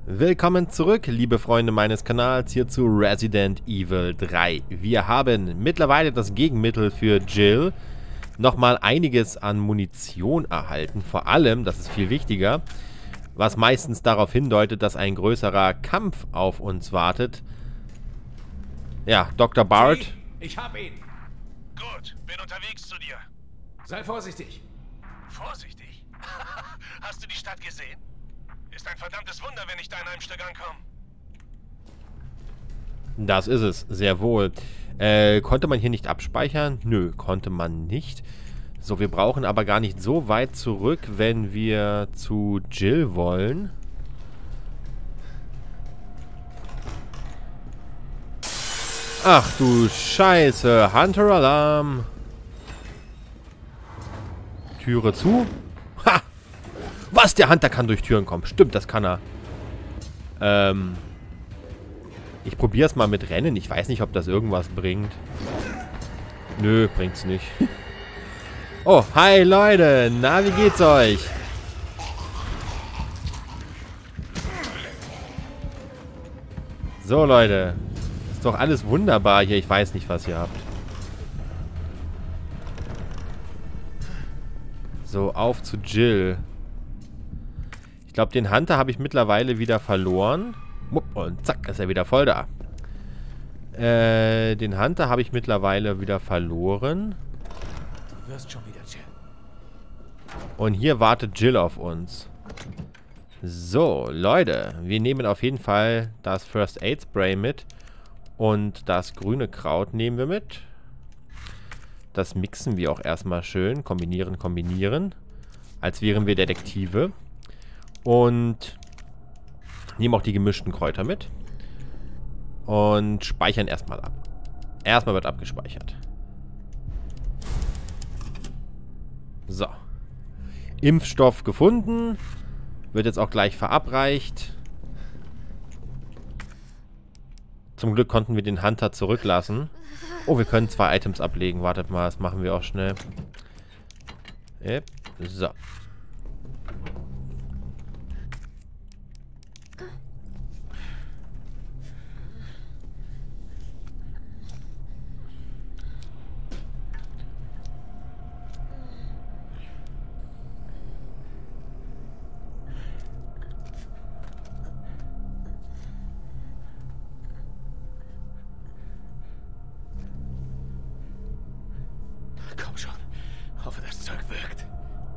Willkommen zurück, liebe Freunde meines Kanals, hier zu Resident Evil 3. Wir haben mittlerweile das Gegenmittel für Jill, nochmal einiges an Munition erhalten. Vor allem, das ist viel wichtiger, was meistens darauf hindeutet, dass ein größerer Kampf auf uns wartet. Ja, Dr. Bart. Ich hab ihn. Gut, bin unterwegs zu dir. Sei vorsichtig. Vorsichtig? Hast du die Stadt gesehen? Ist ein verdammtes Wunder, wenn ich da in einem Stück ankomme. Das ist es, sehr wohl. Konnte man hier nicht abspeichern? Nö, konnte man nicht. So, wir brauchen aber gar nicht so weit zurück, wenn wir zu Jill wollen. Ach du Scheiße, Hunter-Alarm. Türe zu. Ha! Was? Der Hunter kann durch Türen kommen. Stimmt, das kann er. Ich probiere es mal mit Rennen. Ich weiß nicht, ob das irgendwas bringt. Nö, bringt's nicht. Oh, hi Leute. Na, wie geht's euch? So, Leute. Ist doch alles wunderbar hier. Ich weiß nicht, was ihr habt. So, auf zu Jill. Ich glaube, den Hunter habe ich mittlerweile wieder verloren. Und zack, ist er wieder voll da. Den Hunter habe ich mittlerweile wieder verloren. Du wirst schon wieder, Jill. Und hier wartet Jill auf uns. So, Leute. Wir nehmen auf jeden Fall das First Aid Spray mit. Und das grüne Kraut nehmen wir mit. Das mixen wir auch erstmal schön. Kombinieren, kombinieren. Als wären wir Detektive. Und nehmen auch die gemischten Kräuter mit. Und speichern erstmal ab. Erstmal wird abgespeichert. So. Impfstoff gefunden. Wird jetzt auch gleich verabreicht. Zum Glück konnten wir den Hunter zurücklassen. Oh, wir können 2 Items ablegen. Wartet mal, das machen wir auch schnell. So. Komm schon. Hoffe, das Zeug wirkt.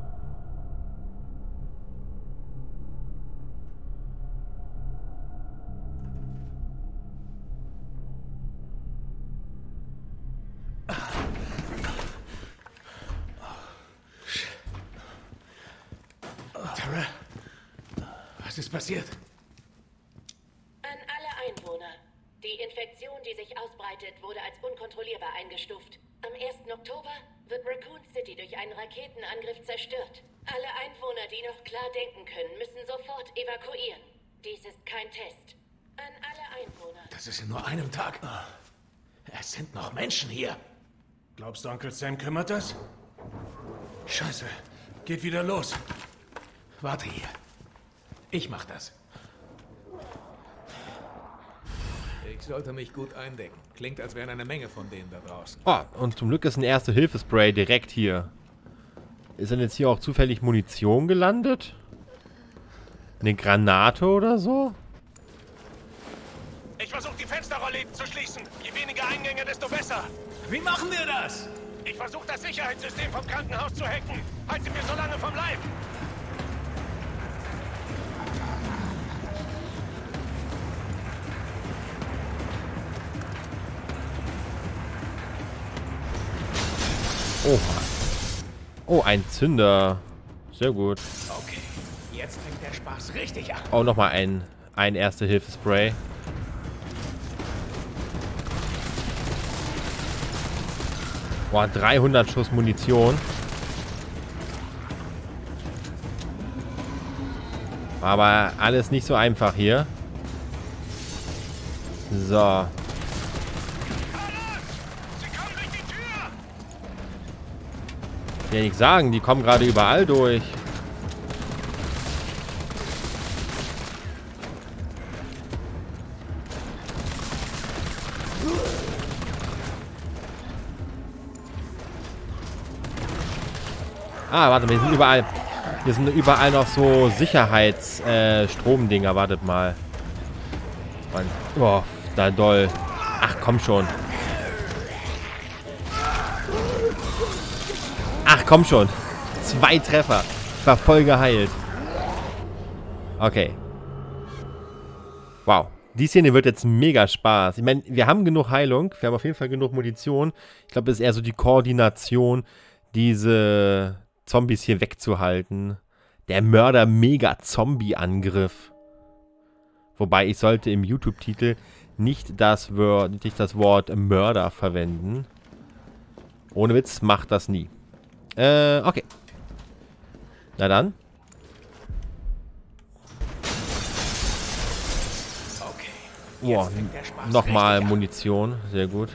Tara, was ist passiert? An alle Einwohner. Die Infektion, die sich ausbreitet, wurde als unkontrollierbar eingestuft. Am 1. Oktober wird Raccoon City durch einen Raketenangriff zerstört. Alle Einwohner, die noch klar denken können, müssen sofort evakuieren. Dies ist kein Test. An alle Einwohner. Das ist in nur einem Tag. Es sind noch Menschen hier. Glaubst du, Onkel Sam kümmert das? Scheiße. Geht wieder los. Warte hier. Ich mach das. Ich sollte mich gut eindecken. Klingt, als wären eine Menge von denen da draußen. Oh, und zum Glück ist ein Erste-Hilfe-Spray direkt hier. Ist denn jetzt hier auch zufällig Munition gelandet? Eine Granate oder so? Ich versuche die Fensterrollläden zu schließen. Je weniger Eingänge, desto besser. Wie machen wir das? Ich versuche das Sicherheitssystem vom Krankenhaus zu hacken. Halt sie mir so lange vom Leib. Oh. Oh, ein Zünder. Sehr gut. Okay, jetzt fängt der Spaß richtig an. Oh, nochmal ein Erste-Hilfe-Spray. Boah, 300 Schuss Munition. Aber alles nicht so einfach hier. So. Ich will ja nicht sagen, die kommen gerade überall durch. Ah, warte mal, hier sind überall... Hier sind überall noch so Sicherheits-Stromdinger. Wartet mal. Oh, na doll. Ach, komm schon. Ach, komm schon. 2 Treffer. Ich war voll geheilt. Okay. Wow. Die Szene wird jetzt mega Spaß. Ich meine, wir haben genug Heilung. Wir haben auf jeden Fall genug Munition. Ich glaube, es ist eher so die Koordination, diese Zombies hier wegzuhalten. Der Mörder-Mega-Zombie-Angriff. Wobei, ich sollte im YouTube-Titel nicht das Wort Mörder verwenden. Ohne Witz, macht das nie. Okay. Na dann. Boah, nochmal Munition. Sehr gut.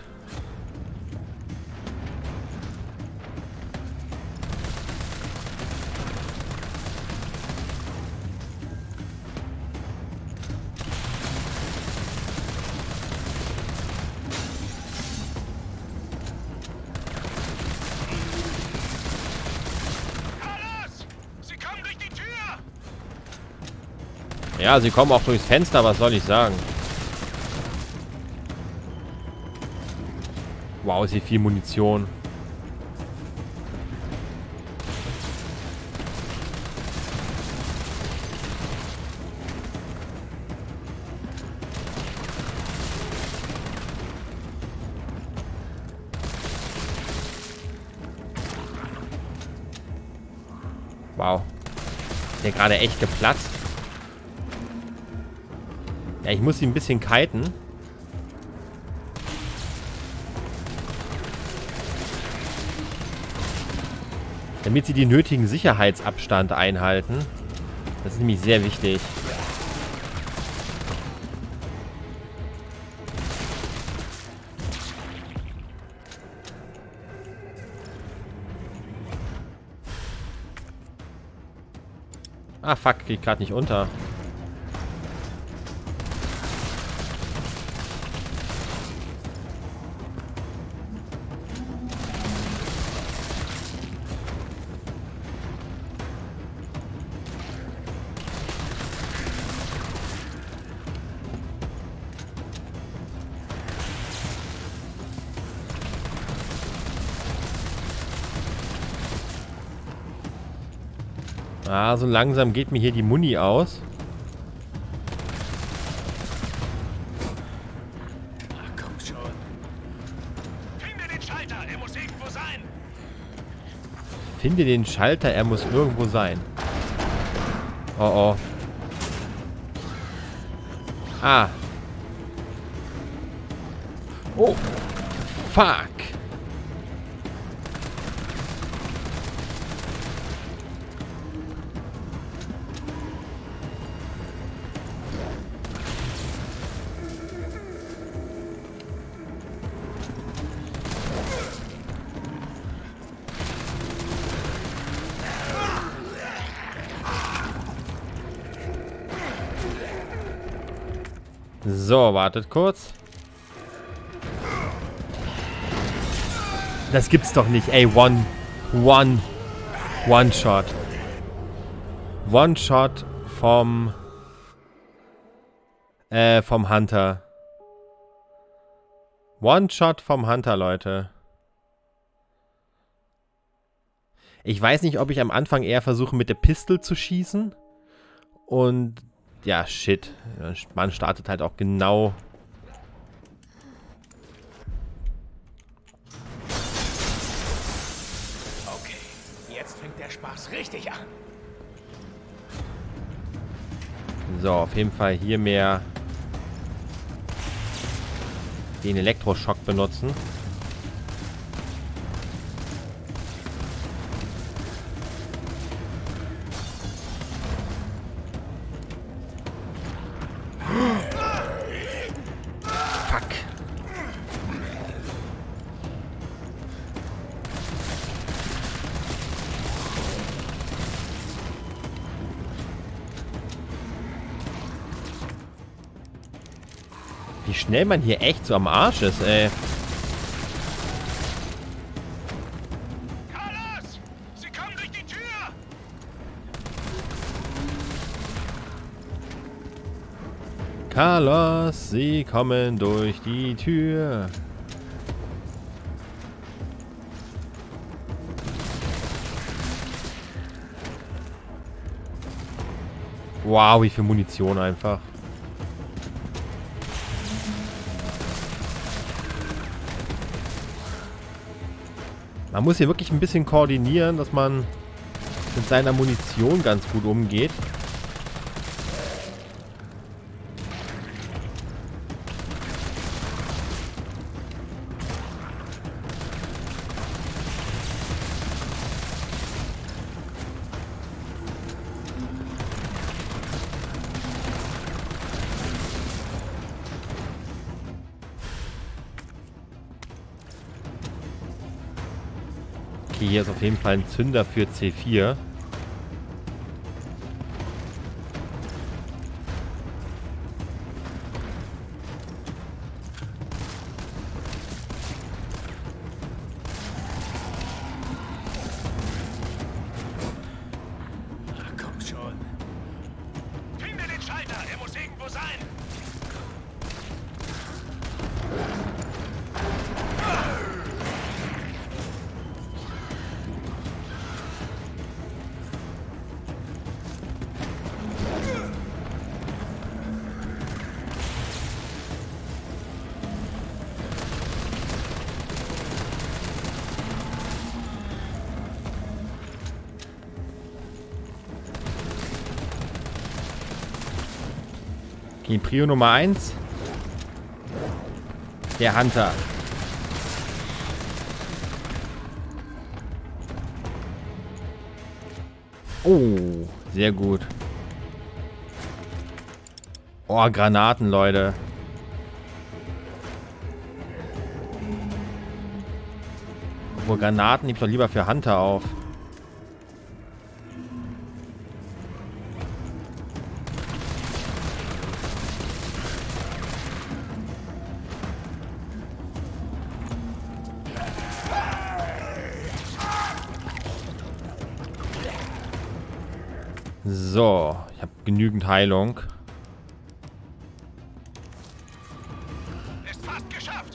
Ja, sie kommen auch durchs Fenster, was soll ich sagen? Wow, ist hier viel Munition. Wow. Ist der gerade echt geplatzt? Ja, ich muss sie ein bisschen kiten. Damit sie den nötigen Sicherheitsabstand einhalten. Das ist nämlich sehr wichtig. Ah, fuck, geht gerade nicht unter. Ah, so langsam geht mir hier die Muni aus. Ach, komm schon. Finde den Schalter, er muss irgendwo sein. Finde den Schalter, er muss irgendwo sein. Oh oh. Ah. Oh. Fuck. So, wartet kurz. Das gibt's doch nicht. Ey, One-Shot. One-Shot vom Hunter. One-Shot vom Hunter, Leute. Ich weiß nicht, ob ich am Anfang eher versuche, mit der Pistole zu schießen. Und ja, shit. Man startet halt auch genau. Okay, jetzt fängt der Spaß richtig an. So, auf jeden Fall hier mehr den Elektroschock benutzen. Wie schnell man hier echt so am Arsch ist, ey. Carlos! Sie kommen durch die Carlos, sie kommen durch die Tür. Wow, wie viel Munition einfach. Man muss hier wirklich ein bisschen koordinieren, dass man mit seiner Munition ganz gut umgeht. Okay, hier ist auf jeden Fall ein Zünder für C4. Komm schon. Finde den Schalter, er muss irgendwo sein. Okay, Prio Nummer 1. Der Hunter. Oh, sehr gut. Oh, Granaten, Leute. Obwohl, Granaten nehme ich doch lieber für Hunter auf. So, ich habe genügend Heilung. Ist fast geschafft.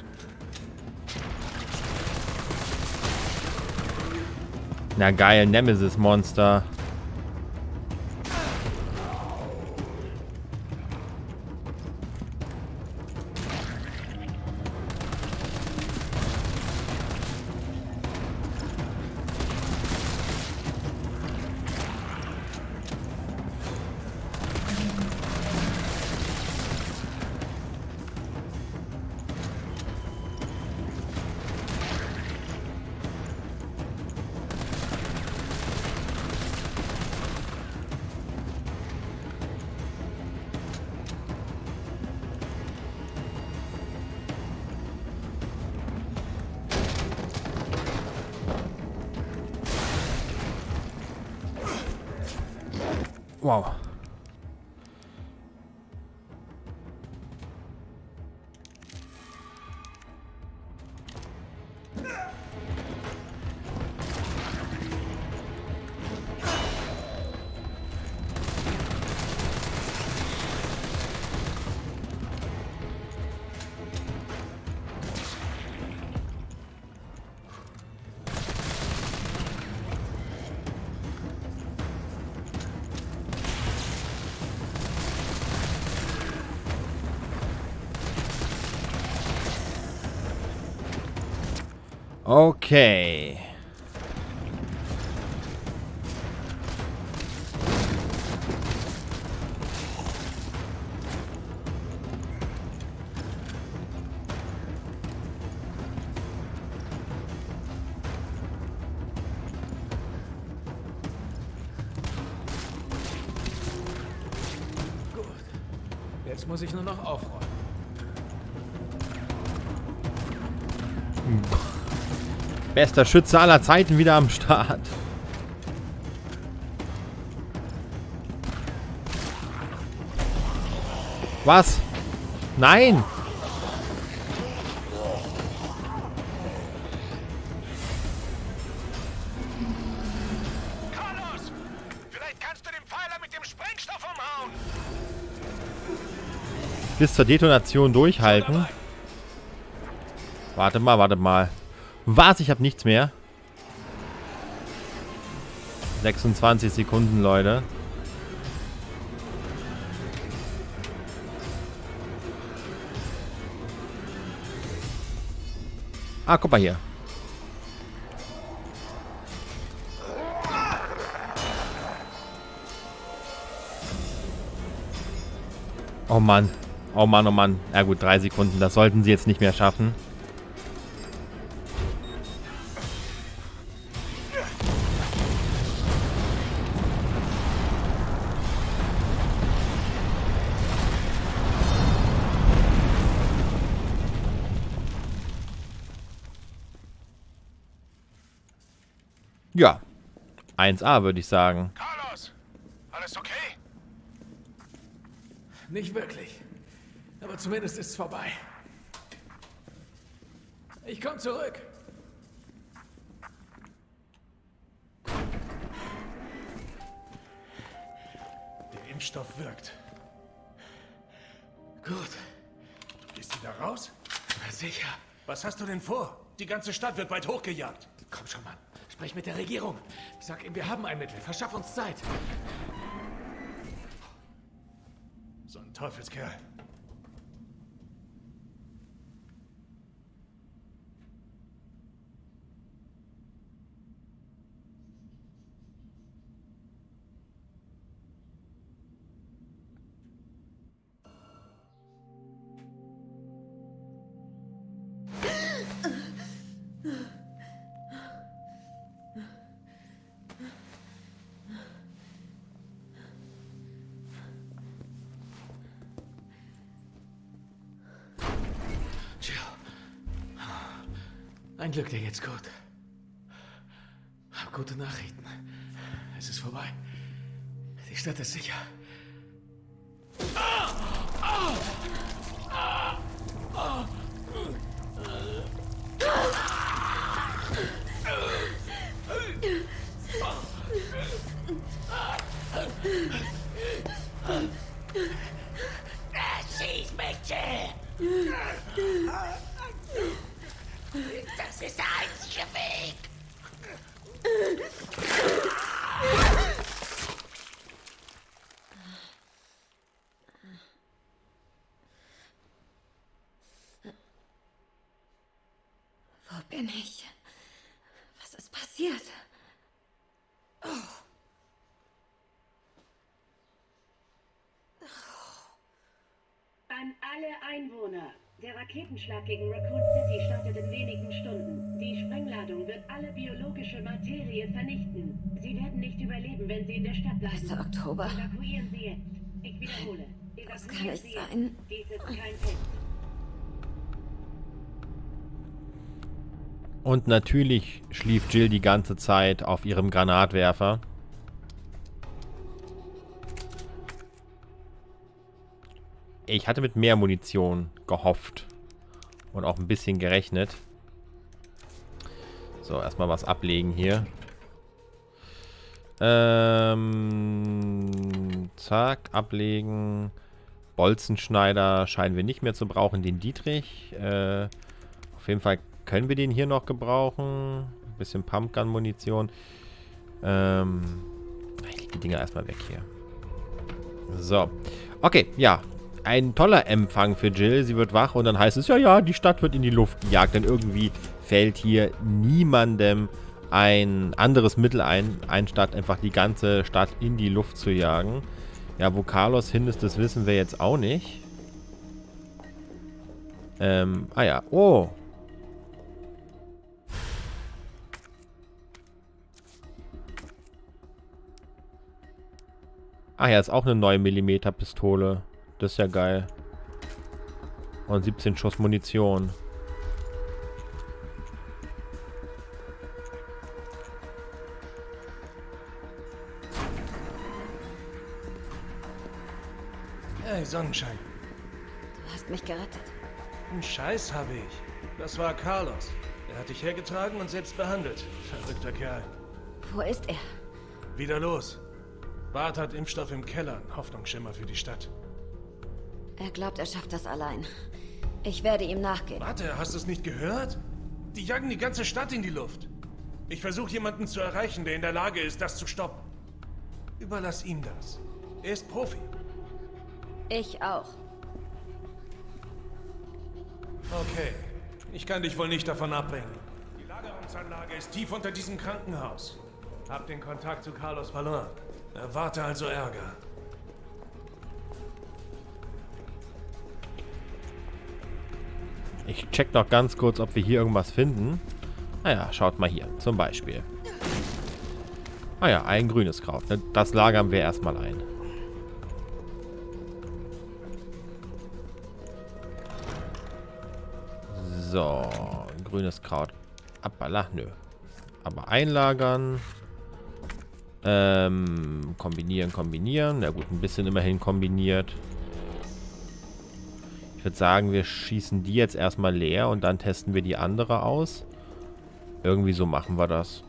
Na geil, Nemesis-Monster. Wow. Okay. Gut. Jetzt muss ich nur noch aufräumen. Bester Schütze aller Zeiten wieder am Start. Was? Nein! Carlos, vielleicht kannst du den Pfeiler mit dem Sprengstoff umhauen. bis zur Detonation durchhalten. Warte mal, warte mal. Was? Ich habe nichts mehr. 26 Sekunden, Leute. Ah, guck mal hier. Oh Mann. Oh Mann, oh Mann. Ja gut, 3 Sekunden. Das sollten sie jetzt nicht mehr schaffen. Ja. 1A, würde ich sagen. Carlos, alles okay? Nicht wirklich. Aber zumindest ist es vorbei. Ich komme zurück. Der Impfstoff wirkt. Gut. Du gehst wieder raus? Na sicher. Was hast du denn vor? Die ganze Stadt wird bald hochgejagt. Komm schon, Mann. Sprech mit der Regierung. Sag ihm, wir haben ein Mittel. Verschaff uns Zeit. So ein Teufelskerl. Ein Glück, dir geht's gut. Hab gute Nachrichten. Es ist vorbei. Die Stadt ist sicher. Schieß mich, Jill! Das ist der einzige Weg! Wo bin ich? Was ist passiert? Oh. An alle Einwohner. Der Raketenschlag gegen Raccoon City startet in wenigen Stunden. Die Sprengladung wird alle biologische Materie vernichten. Sie werden nicht überleben, wenn sie in der Stadt bleiben. 1. Oktober. Evakuieren Sie jetzt. Ich wiederhole. Das kann Evakuieren nicht Sie jetzt. sein. Dies ist kein Test. Und natürlich schlief Jill die ganze Zeit auf ihrem Granatwerfer. Ich hatte mit mehr Munition gehofft. Und auch ein bisschen gerechnet. So, erstmal was ablegen hier. Zack, ablegen. Bolzenschneider scheinen wir nicht mehr zu brauchen. Den Dietrich. Auf jeden Fall können wir den hier noch gebrauchen. Ein bisschen Pumpgun-Munition. Ich leg die Dinger erstmal weg hier. So. Okay, ja. Ein toller Empfang für Jill. Sie wird wach und dann heißt es, ja, die Stadt wird in die Luft gejagt. Denn irgendwie fällt hier niemandem ein anderes Mittel ein, anstatt einfach die ganze Stadt in die Luft zu jagen. Ja, wo Carlos hin ist, das wissen wir jetzt auch nicht. Ah ja. Oh. Ah ja, ist auch eine 9mm Pistole. Das ist ja geil. Und 17 Schuss Munition. Hey, Sonnenschein. Du hast mich gerettet. Einen Scheiß habe ich. Das war Carlos. Er hat dich hergetragen und selbst behandelt. Verrückter Kerl. Wo ist er? Wieder los. Bart hat Impfstoff im Keller. Hoffnungsschimmer für die Stadt. Er glaubt, er schafft das allein. Ich werde ihm nachgehen. Warte, hast du es nicht gehört? Die jagen die ganze Stadt in die Luft. Ich versuche jemanden zu erreichen, der in der Lage ist, das zu stoppen. Überlass ihm das. Er ist Profi. Ich auch. Okay. Ich kann dich wohl nicht davon abbringen. Die Lagerungsanlage ist tief unter diesem Krankenhaus. Hab den Kontakt zu Carlos verloren. Erwarte also Ärger. Ich check noch ganz kurz, ob wir hier irgendwas finden. Naja, schaut mal hier. Zum Beispiel. Ah ja, ein grünes Kraut. Das lagern wir erstmal ein. So, grünes Kraut. Appala, nö. Aber einlagern. Kombinieren, kombinieren. Na gut, ein bisschen immerhin kombiniert. Ich würde sagen, wir schießen die jetzt erstmal leer und dann testen wir die andere aus. Irgendwie so machen wir das.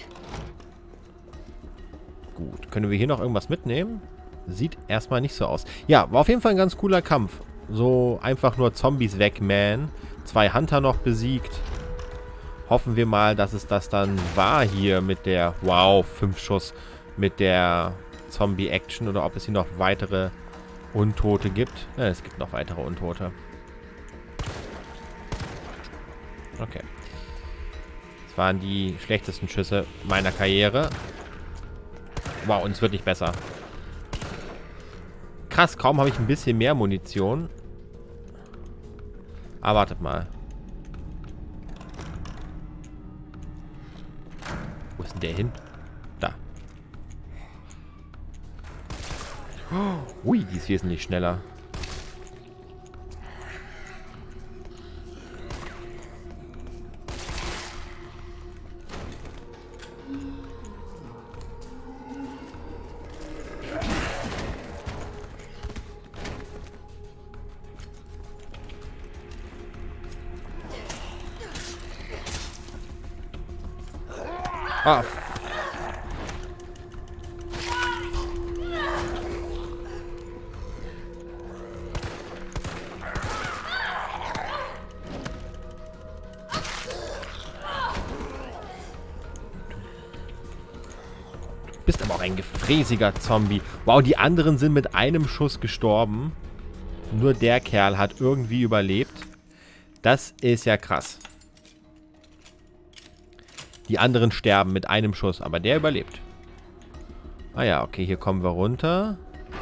Gut. Können wir hier noch irgendwas mitnehmen? Sieht erstmal nicht so aus. Ja, war auf jeden Fall ein ganz cooler Kampf. So einfach nur Zombies weg, man. 2 Hunter noch besiegt. Hoffen wir mal, dass es das dann war hier mit der... Wow, 5 Schuss mit der Zombie-Action. Oder ob es hier noch weitere Untote gibt. Ja, es gibt noch weitere Untote. Okay. Das waren die schlechtesten Schüsse meiner Karriere. Wow, und es wird nicht besser. Krass, kaum habe ich ein bisschen mehr Munition. Aber wartet mal. Wo ist denn der hin? Da. Ui, die ist wesentlich schneller. Ah. Du bist aber auch ein gefräßiger Zombie. Wow, die anderen sind mit einem Schuss gestorben. Nur der Kerl hat irgendwie überlebt. Das ist ja krass. Die anderen sterben mit einem Schuss, aber der überlebt. Ah ja, okay, hier kommen wir runter.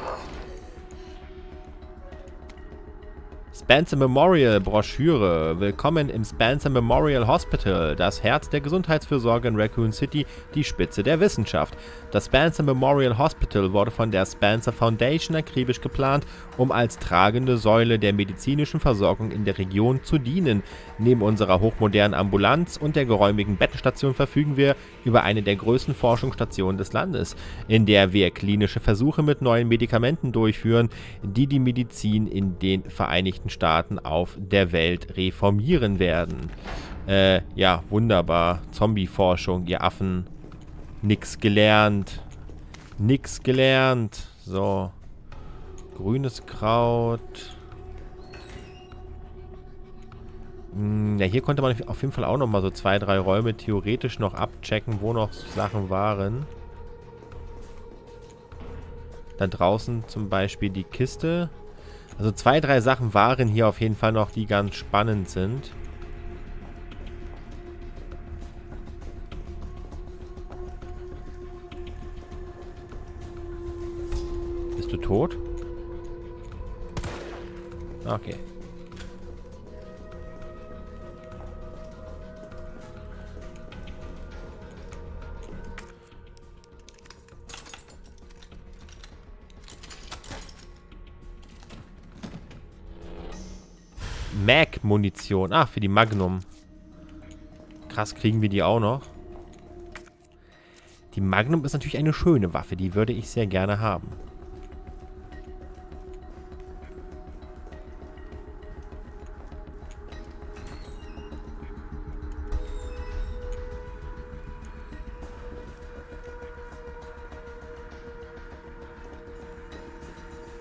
Spencer Memorial Broschüre. Willkommen im Spencer Memorial Hospital, das Herz der Gesundheitsfürsorge in Raccoon City, die Spitze der Wissenschaft. Das Spencer Memorial Hospital wurde von der Spencer Foundation akribisch geplant, um als tragende Säule der medizinischen Versorgung in der Region zu dienen. Neben unserer hochmodernen Ambulanz und der geräumigen Bettenstation verfügen wir über eine der größten Forschungsstationen des Landes, in der wir klinische Versuche mit neuen Medikamenten durchführen, die die Medizin in den Vereinigten Staaten auf der Welt reformieren werden. Ja, wunderbar. Zombie-Forschung, ihr Affen. Nix gelernt. Nix gelernt. So. Grünes Kraut. Ja, hier konnte man auf jeden Fall auch nochmal so 2, 3 Räume theoretisch noch abchecken, wo noch Sachen waren. Da draußen zum Beispiel die Kiste. Also 2, 3 Sachen waren hier auf jeden Fall noch, die ganz spannend sind. Bist du tot? Okay. Mag-Munition. Ah, für die Magnum. Krass, kriegen wir die auch noch. Die Magnum ist natürlich eine schöne Waffe. Die würde ich sehr gerne haben.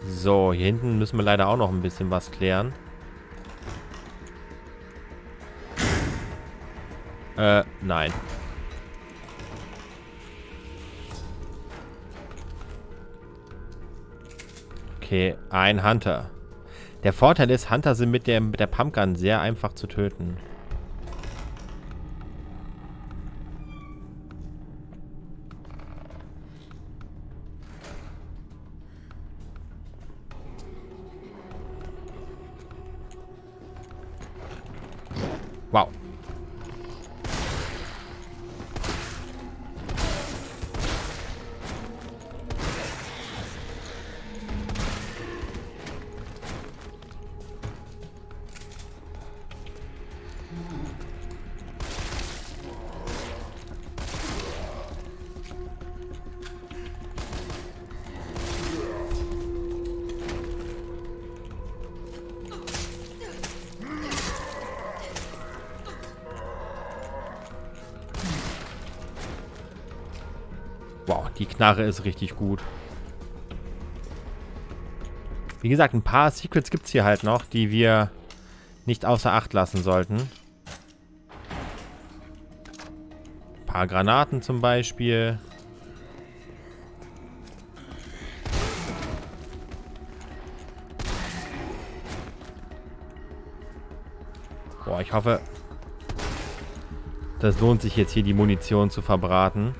So, hier hinten müssen wir leider auch noch ein bisschen was klären. Nein. Okay, ein Hunter. Der Vorteil ist, Hunter sind mit der Pumpgun sehr einfach zu töten. Wow. Wow, die Knarre ist richtig gut. Wie gesagt, ein paar Secrets gibt es hier halt noch, die wir nicht außer Acht lassen sollten. Ein paar Granaten zum Beispiel. Boah, ich hoffe, das lohnt sich jetzt hier die Munition zu verbraten.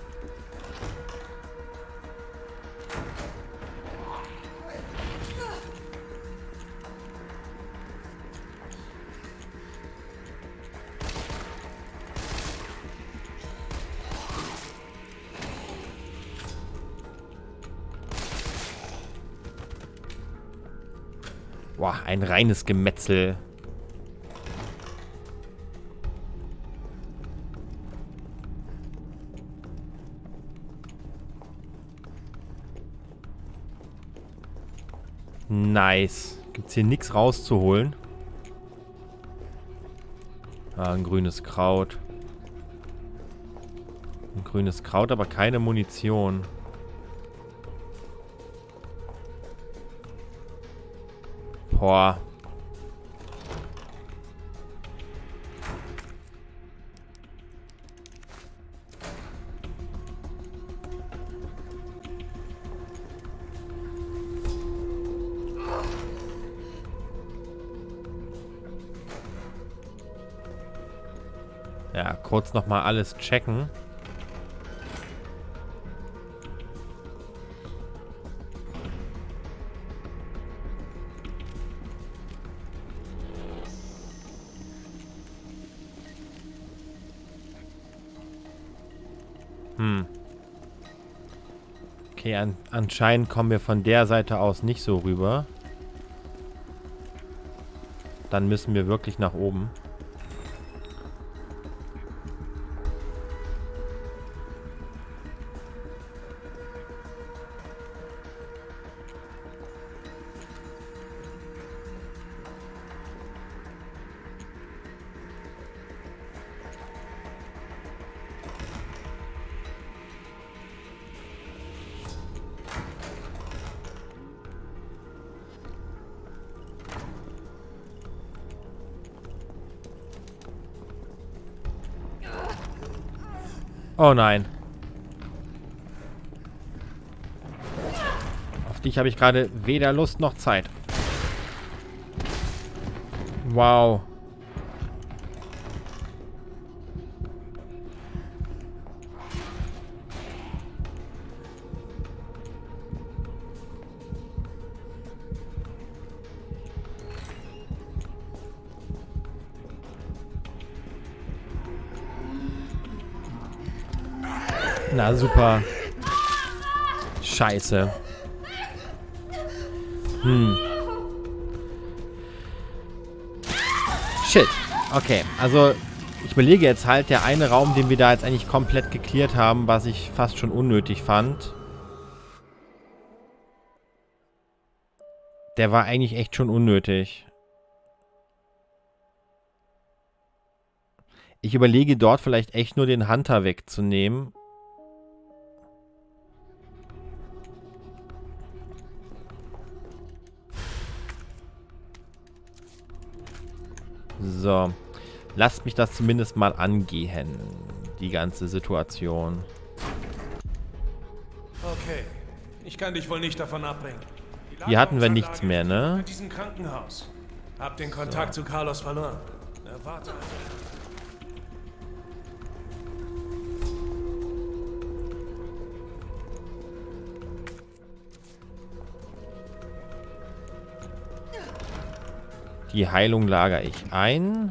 Boah, ein reines Gemetzel. Nice. Gibt's hier nichts rauszuholen? Ah, ein grünes Kraut. Ein grünes Kraut, aber keine Munition. Boah. Ja, kurz nochmal alles checken. Okay, anscheinend kommen wir von der Seite aus nicht so rüber. Dann müssen wir wirklich nach oben. Oh nein. Auf dich habe ich gerade weder Lust noch Zeit. Wow. Na super. Scheiße. Shit. Okay, also ich überlege jetzt halt, der eine Raum, den wir da jetzt eigentlich komplett geklärt haben, was ich fast schon unnötig fand. Der war eigentlich echt schon unnötig. Ich überlege dort vielleicht echt nur den Hunter wegzunehmen. So. Lasst mich das zumindest mal angehen. Die ganze Situation. Okay. Ich kann dich wohl nicht davon abbringen. Hier hatten wir nichts mehr, ne? In diesem Krankenhaus. Hab den Kontakt zu Carlos verloren. Warte. Die Heilung lagere ich ein.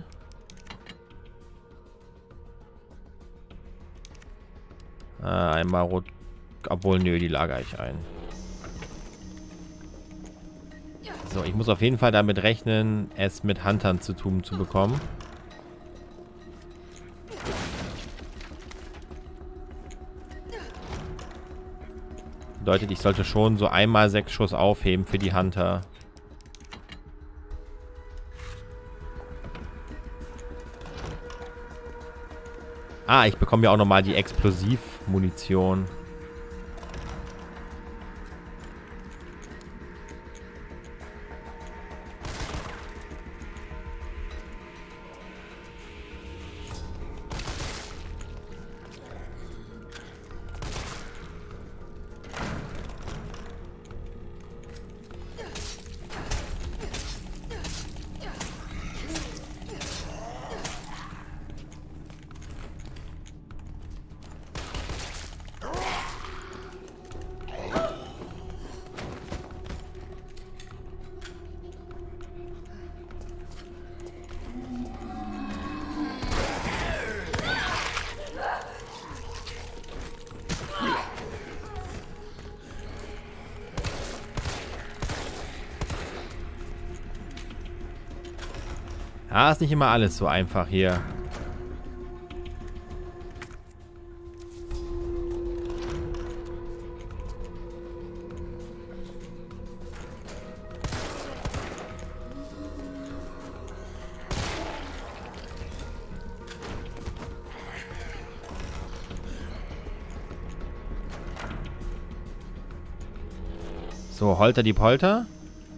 Einmal rot. Obwohl, nö, die lagere ich ein. So, ich muss auf jeden Fall damit rechnen, es mit Huntern zu tun zu bekommen. Bedeutet, ich sollte schon so einmal 6 Schuss aufheben für die Hunter. Ah, ich bekomme ja auch nochmal die Explosivmunition. Ah, ist nicht immer alles so einfach hier. So, Holter die Polter.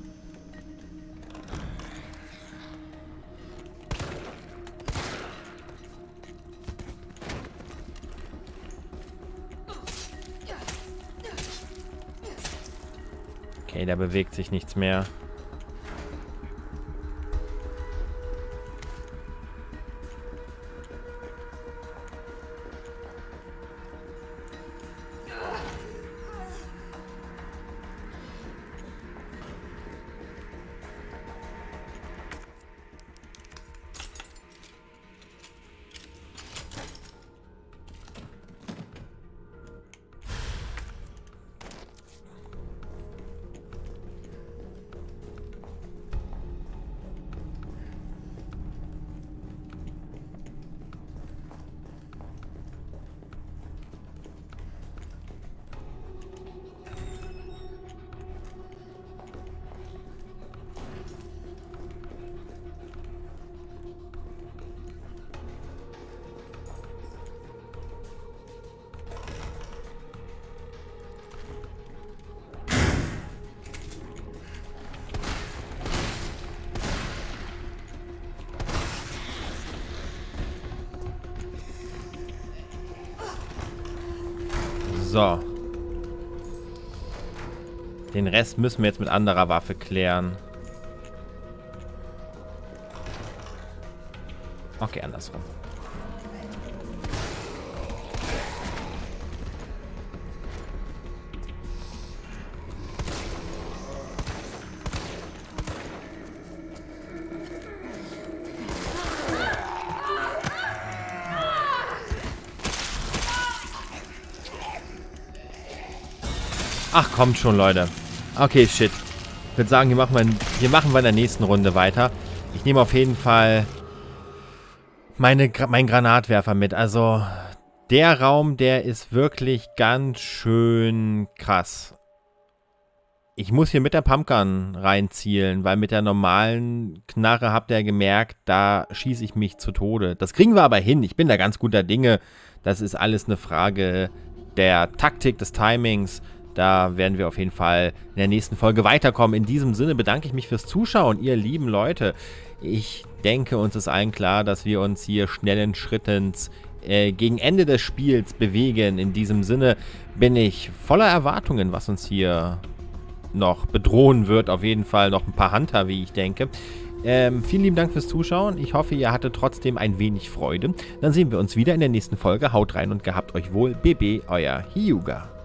Okay, da bewegt sich nichts mehr. So. Den Rest müssen wir jetzt mit anderer Waffe klären. Okay, andersrum. Ach, kommt schon, Leute. Okay, shit. Ich würde sagen, hier machen wir in der nächsten Runde weiter. Ich nehme auf jeden Fall meinen Granatwerfer mit. Also, der Raum, der ist wirklich ganz schön krass. Ich muss hier mit der Pumpgun reinzielen, weil mit der normalen Knarre habt ihr gemerkt, da schieße ich mich zu Tode. Das kriegen wir aber hin. Ich bin da ganz guter Dinge. Das ist alles eine Frage der Taktik, des Timings. Da werden wir auf jeden Fall in der nächsten Folge weiterkommen. In diesem Sinne bedanke ich mich fürs Zuschauen, ihr lieben Leute. Ich denke, uns ist allen klar, dass wir uns hier schnellen Schrittens gegen Ende des Spiels bewegen. In diesem Sinne bin ich voller Erwartungen, was uns hier noch bedrohen wird. Auf jeden Fall noch ein paar Hunter, wie ich denke. Vielen lieben Dank fürs Zuschauen. Ich hoffe, ihr hattet trotzdem ein wenig Freude. Dann sehen wir uns wieder in der nächsten Folge. Haut rein und gehabt euch wohl. BB, euer Hyuga.